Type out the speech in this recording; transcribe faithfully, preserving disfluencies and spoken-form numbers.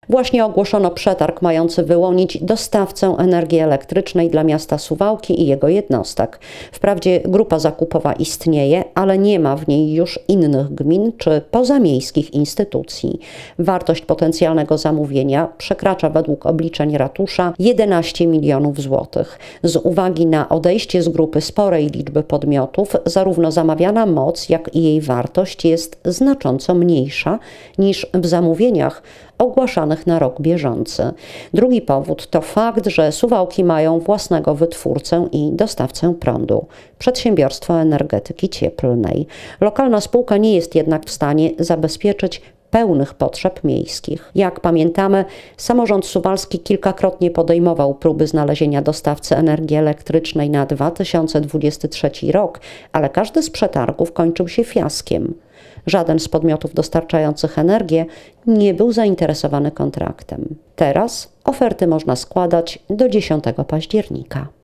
Właśnie ogłoszono przetarg mający wyłonić dostawcę energii elektrycznej dla miasta Suwałki i jego jednostek. Wprawdzie grupa zakupowa istnieje, ale nie ma w niej już innych gmin czy pozamiejskich instytucji. Wartość potencjalnego zamówienia przekracza według obliczeń ratusza jedenaście milionów złotych. Z uwagi na odejście z grupy sporej liczby podmiotów, zarówno zamawiana moc, jak i jej wartość jest znacząco mniejsza niż w zamówieniach ogłaszanych na rok bieżący. Drugi powód to fakt, że Suwałki mają własnego wytwórcę i dostawcę prądu – Przedsiębiorstwo Energetyki Cieplnej. Lokalna spółka nie jest jednak w stanie zabezpieczyć pełnych potrzeb miejskich. Jak pamiętamy, samorząd suwalski kilkakrotnie podejmował próby znalezienia dostawcy energii elektrycznej na dwa tysiące dwudziesty trzeci rok, ale każdy z przetargów kończył się fiaskiem. Żaden z podmiotów dostarczających energię nie był zainteresowany kontraktem. Teraz oferty można składać do dziesiątego października.